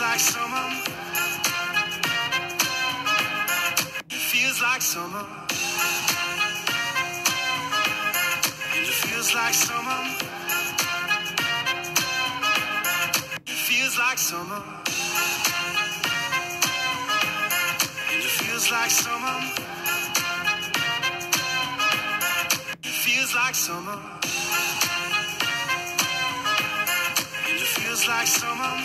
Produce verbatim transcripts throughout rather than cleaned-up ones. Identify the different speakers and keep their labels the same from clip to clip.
Speaker 1: like summer. It feels like summer. And it feels like summer. It feels like summer. And it feels like summer. It feels like summer. And it feels like summer.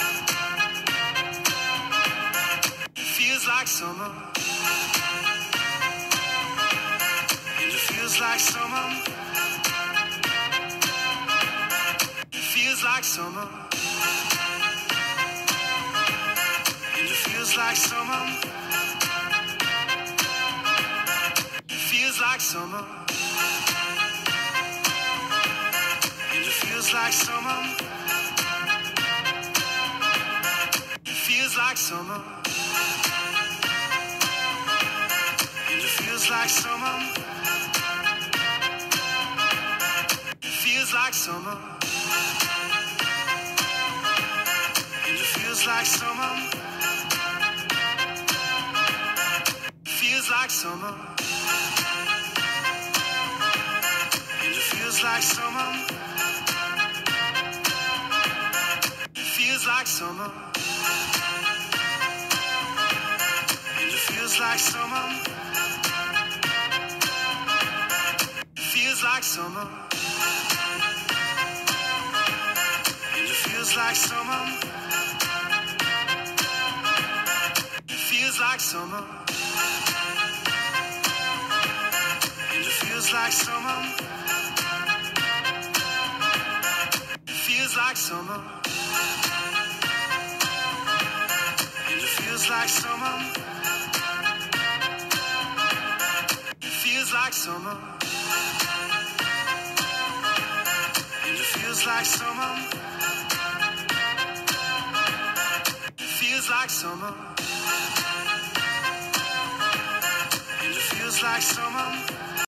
Speaker 1: It feels like summer. And it feels like summer. It feels like summer. And it feels like summer. It feels like summer. And it feels like summer. It feels like summer. And it feels like summer. It feels like summer. And it feels like summer. It feels like summer. And it feels like summer. It feels like summer. And it feels like summer. It feels like summer. And it feels like summer. It feels like summer. And it feels like summer. It feels like summer. And it feels like summer. It feels like summer. And it feels like summer. It feels like summer. And it feels like summer.